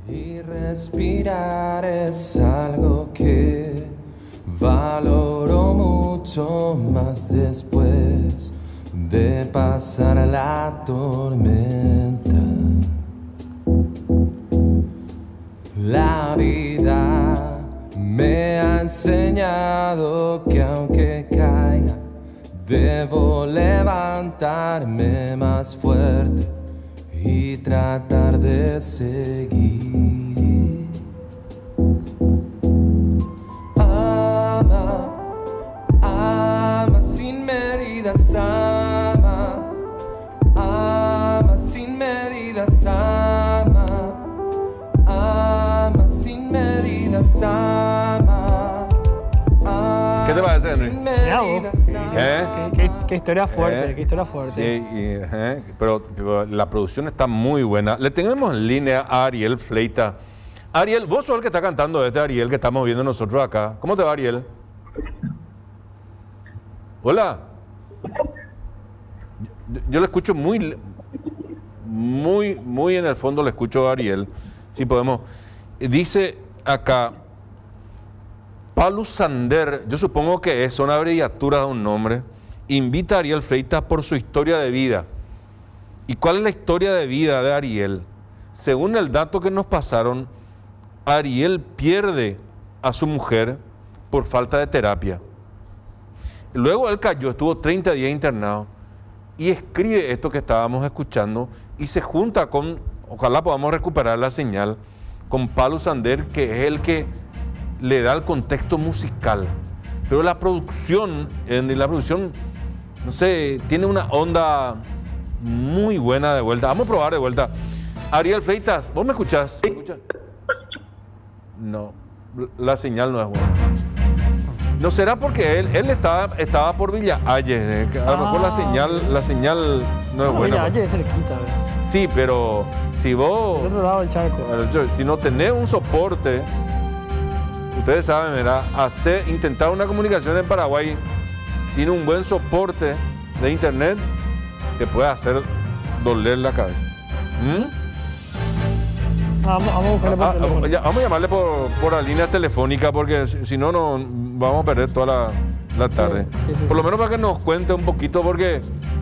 Y respirar es algo que valoro mucho más después de pasar la tormenta. La vida me ha enseñado que aunque caiga, debo levantarme más fuerte y tratar de seguir. Ama, ama sin medidas, ama, ama sin medidas, ama, ama sin medidas, ama. ¿Qué te parece, Henry? Mirá vos. Qué historia fuerte, qué historia fuerte. Sí, pero la producción está muy buena. Le tenemos en línea a Ariel Fleita. Ariel, vos sos el que está cantando Ariel que estamos viendo nosotros acá. ¿Cómo te va, Ariel? Hola. Yo le escucho muy en el fondo, le escucho a Ariel. Si podemos. Dice acá, Palu Sander, yo supongo que es una abreviatura de un nombre, invita a Ariel Freitas por su historia de vida. ¿Y cuál es la historia de vida de Ariel? Según el dato que nos pasaron, Ariel pierde a su mujer por falta de terapia. Luego él cayó, estuvo 30 días internado y escribe esto que estábamos escuchando y se junta con, ojalá podamos recuperar la señal, con Palu Sander, que es el que le da el contexto musical. Pero la producción, no sé, tiene una onda muy buena de vuelta. Vamos a probar de vuelta. Ariel Freitas, ¿vos me escuchás? ¿Me escuchás? No, la señal no es buena. ¿No será porque él estaba por Villa Ayes? A lo mejor la señal no es buena. Villa Ayes es cerquita. Sí, pero si vos... Del otro lado del charco. Si no tenés un soporte, ustedes saben, ¿verdad? Intentar una comunicación en Paraguay sin un buen soporte de internet te puede hacer doler la cabeza. Vamos a buscarle por teléfono. Vamos a llamarle por la línea telefónica porque si no, vamos a perder toda la tarde. Sí, por lo menos para que nos cuente un poquito porque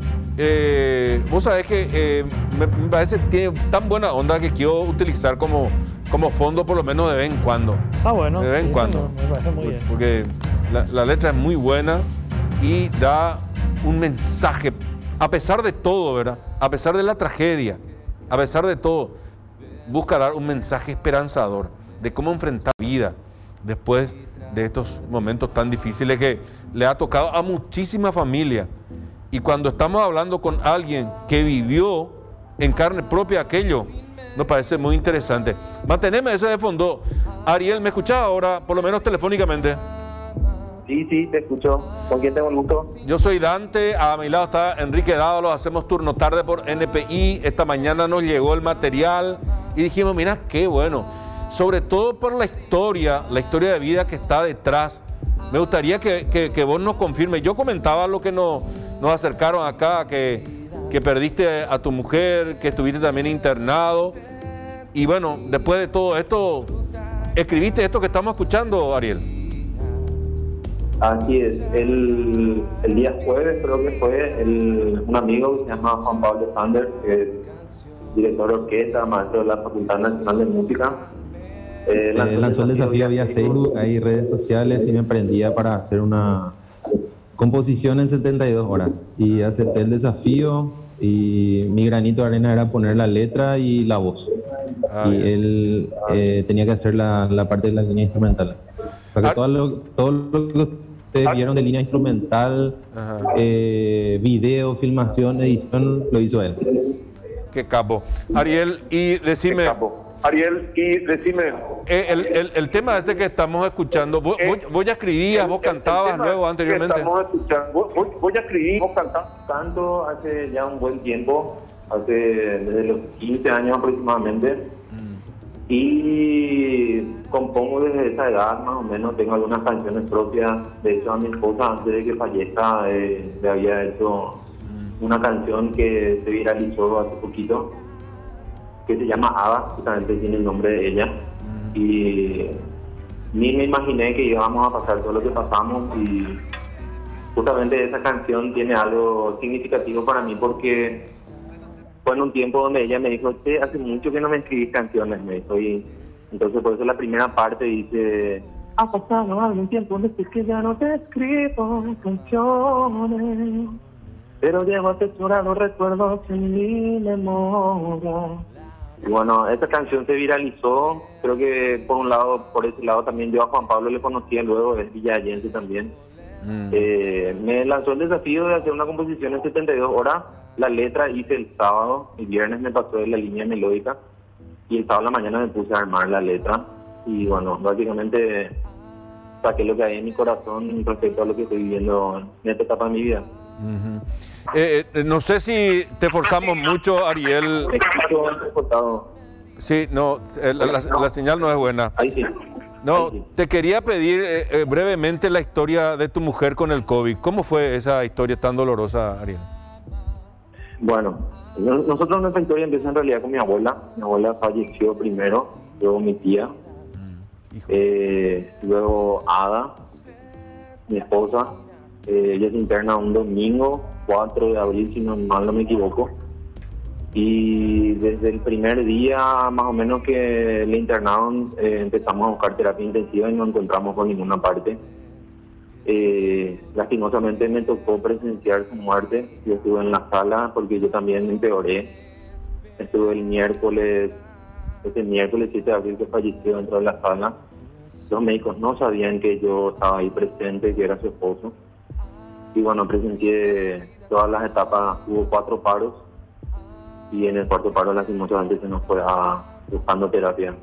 vos sabés que me parece que tiene tan buena onda que quiero utilizar como fondo por lo menos de vez en cuando. Ah, bueno. De vez en cuando. Me parece muy bien. Porque la letra es muy buena y da un mensaje, a pesar de todo, ¿verdad? A pesar de la tragedia, a pesar de todo, busca dar un mensaje esperanzador de cómo enfrentar la vida después de estos momentos tan difíciles que le ha tocado a muchísimas familias. Y cuando estamos hablando con alguien que vivió en carne propia aquello, nos parece muy interesante. Manteneme ese de fondo. Ariel, ¿me escuchás ahora, por lo menos telefónicamente? Sí, te escucho. ¿Con quién tengo el gusto? Yo soy Dante, a mi lado está Enrique Dávalos, hacemos turno tarde por NPI. Esta mañana nos llegó el material y dijimos, mira, qué bueno. Sobre todo por la historia de vida que está detrás. Me gustaría que vos nos confirmes. Yo comentaba lo que nos acercaron acá, que perdiste a tu mujer, que estuviste también internado. Y bueno, después de todo esto, escribiste esto que estamos escuchando, Ariel. Así es. El día jueves creo que fue un amigo que se llama Juan Pablo Sanders, que es director de orquesta, maestro de la Facultad Nacional de Música. Lanzó el desafío vía Facebook, hay redes sociales y me prendía para hacer una composición en 72 horas. Y acepté el desafío y mi granito de arena era poner la letra y la voz. Y él tenía que hacer la parte de la línea instrumental. O sea que todo lo que ustedes vieron de línea instrumental, video, filmación, edición, lo hizo él. Qué capo. Ariel, y decime... El tema este que estamos escuchando, vos ya escribías, vos cantabas luego anteriormente. Vos ya escribí, vos canto hace ya un buen tiempo, desde los 15 años aproximadamente. Y compongo desde esa edad más o menos, tengo algunas canciones propias. De hecho, a mi esposa antes de que fallezca le había hecho una canción que se viralizó hace poquito, que se llama Ada, justamente tiene el nombre de ella. Y ni me imaginé que íbamos a pasar todo lo que pasamos, y justamente esa canción tiene algo significativo para mí porque fue en un tiempo donde ella me dijo, hace mucho que no me escribís canciones, me dijo, y entonces por eso la primera parte dice, ha pasado algún tiempo desde que ya no te escribo canciones, pero llevo atesorados recuerdos en mi memoria. Y bueno, esta canción se viralizó, creo que por ese lado también yo a Juan Pablo le conocía luego, es villayense también. Me lanzó el desafío de hacer una composición en 72 horas, la letra hice el sábado, el viernes me pasó de la línea melódica, y el sábado a la mañana me puse a armar la letra, y bueno, básicamente saqué lo que hay en mi corazón respecto a lo que estoy viviendo en esta etapa de mi vida. No sé si te forzamos mucho, Ariel. Sí, no, la señal no es buena. Ahí sí. No, Ahí sí. te quería pedir brevemente la historia de tu mujer con el COVID. ¿Cómo fue esa historia tan dolorosa, Ariel? Bueno, nosotros nuestra historia empieza en realidad con mi abuela. Mi abuela falleció primero, luego mi tía, luego Ada, mi esposa. Ella se interna un domingo, 4 de abril, si no mal no me equivoco. Y desde el primer día, más o menos que le internaron, empezamos a buscar terapia intensiva y no encontramos por ninguna parte. Lastimosamente me tocó presenciar su muerte. Yo estuve en la sala porque yo también empeoré. Estuve el miércoles 7 de abril que falleció dentro de la sala. Los médicos no sabían que yo estaba ahí presente, que era su esposo. Y bueno, presencié todas las etapas, hubo 4 paros. Y en el 4º paro lastimosamente se nos fue buscando terapia.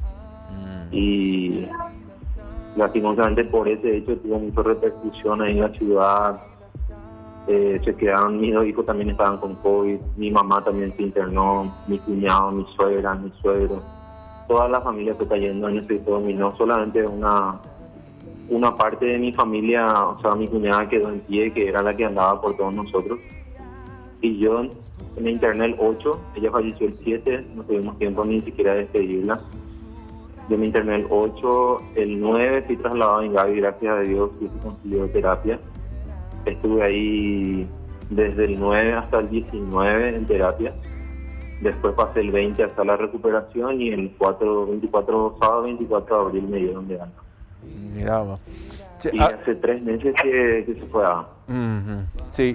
Y lastimosamente por ese hecho tuvo mucha repercusión ahí en la ciudad. Se quedaron, mis 2 hijos también estaban con COVID, mi mamá también se internó, mi cuñado, mi suegra, mi suegro. Toda la familia fue cayendo en ese dominó, solamente una parte de mi familia, o sea, mi cuñada quedó en pie, que era la que andaba por todos nosotros. Y yo me interné el 8, ella falleció el 7, no tuvimos tiempo ni siquiera de despedirla. Yo me interné el 8, el 9 fui trasladado a Ingavi, gracias a Dios, y se consiguió terapia. Estuve ahí desde el 9 hasta el 19 en terapia. Después pasé el 20 hasta la recuperación y el sábado 24 de abril me dieron de alta. Miraba. Y hace 3 meses que se fue a... Sí.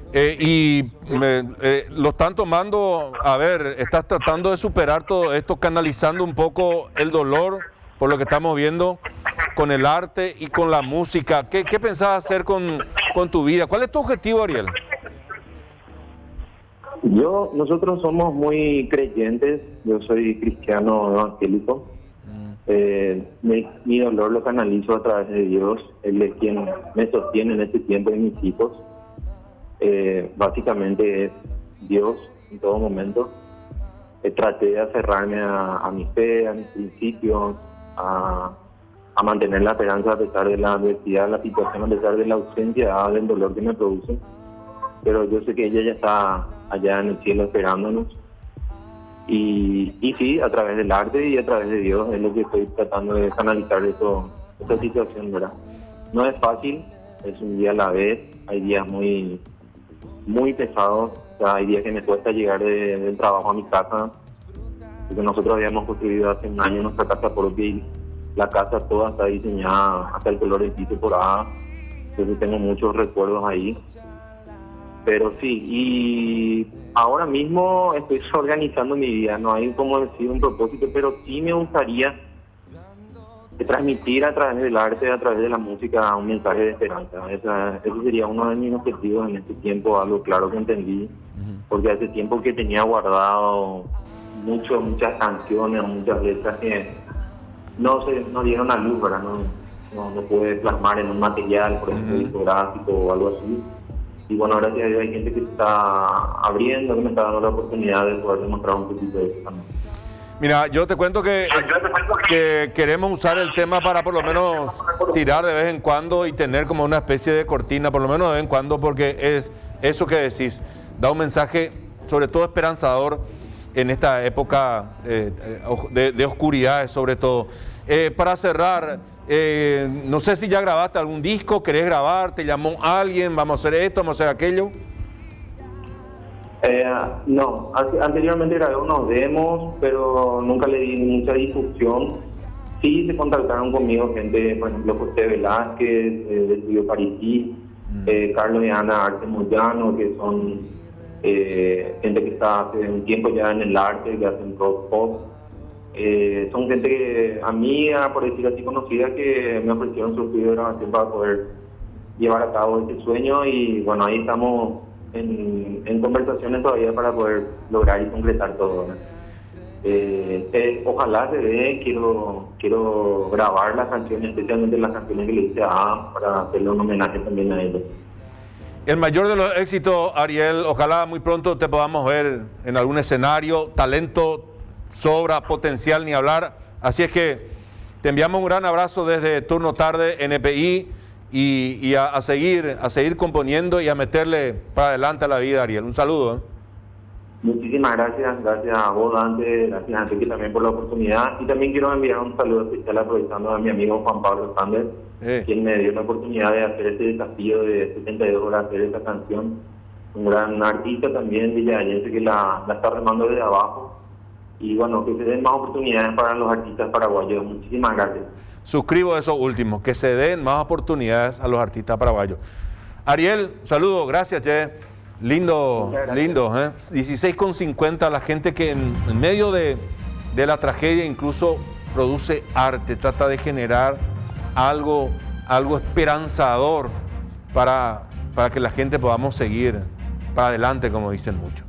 Lo están tomando, a ver, estás tratando de superar todo esto, canalizando un poco el dolor por lo que estamos viendo con el arte y con la música. ¿Qué pensás hacer con tu vida? ¿Cuál es tu objetivo, Ariel? Nosotros somos muy creyentes, yo soy cristiano evangélico. Mi dolor lo canalizo a través de Dios, Él es quien me sostiene en este tiempo y mis hijos. Básicamente es Dios en todo momento. Traté de aferrarme a mi fe, a mis principios, a mantener la esperanza a pesar de la adversidad, la situación, a pesar de la ausencia del dolor que me produce. Pero yo sé que ella ya está allá en el cielo esperándonos. Y sí, a través del arte y a través de Dios es lo que estoy tratando de canalizar esta situación, ¿verdad? No es fácil, es un día a la vez, hay días muy pesados, o sea, hay días que me cuesta llegar del trabajo a mi casa, porque nosotros habíamos construido hace un año nuestra casa propia y la casa toda está diseñada hasta el color del piso por A, entonces tengo muchos recuerdos ahí. Pero sí, y ahora mismo estoy organizando mi vida, no hay como decir un propósito, pero sí me gustaría transmitir a través del arte, a través de la música, un mensaje de esperanza. Ese sería uno de mis objetivos en este tiempo, algo claro que entendí, porque hace tiempo que tenía guardado muchas canciones, muchas letras que no dieron a luz, ¿verdad? No pude plasmar en un material, por ejemplo, discográfico o algo así. Y bueno, gracias a Dios hay gente que se está abriendo, que me está dando la oportunidad de poder demostrar un poquito de eso también. Mira, yo te cuento que queremos usar el tema para por lo menos tirar de vez en cuando y tener como una especie de cortina, por lo menos de vez en cuando, porque es eso que decís, da un mensaje sobre todo esperanzador en esta época de oscuridades sobre todo. Para cerrar, no sé si ya grabaste algún disco, querés grabar, te llamó alguien, vamos a hacer esto, vamos a hacer aquello. No, anteriormente grabé unos demos, pero nunca le di mucha difusión. Sí se contactaron conmigo gente, por ejemplo, José Velázquez, de Estudio Parisí, Carlos y Ana Arte Moyano, que son gente que está hace un tiempo ya en el arte, que hacen rock pop. Son gente amiga, por decir así, conocida, que me ofrecieron su estudio de grabación para poder llevar a cabo este sueño, y bueno, ahí estamos en conversaciones todavía para poder lograr y concretar todo, ¿no? Ojalá se dé, quiero grabar las canciones, especialmente las canciones que le hice a para hacerle un homenaje también a ellos. El mayor de los éxitos, Ariel, ojalá muy pronto te podamos ver en algún escenario. Talento sobra, potencial ni hablar, así es que te enviamos un gran abrazo desde Turno Tarde NPI y a seguir componiendo y a meterle para adelante a la vida, Ariel. Un saludo. Muchísimas gracias a vos, Dante, gracias a Enrique también por la oportunidad, y también quiero enviar un saludo especial aprovechando a mi amigo Juan Pablo Sander, quien me dio la oportunidad de hacer este desafío de 72 horas, hacer esta canción. Un gran artista también villayense que la está remando desde abajo, y bueno, que se den más oportunidades para los artistas paraguayos. Muchísimas gracias. Suscribo eso último, que se den más oportunidades a los artistas paraguayos. Ariel, saludo, gracias, che. Lindo, 16,50, la gente que en medio de la tragedia incluso produce arte, trata de generar algo esperanzador para que la gente podamos seguir para adelante, como dicen muchos.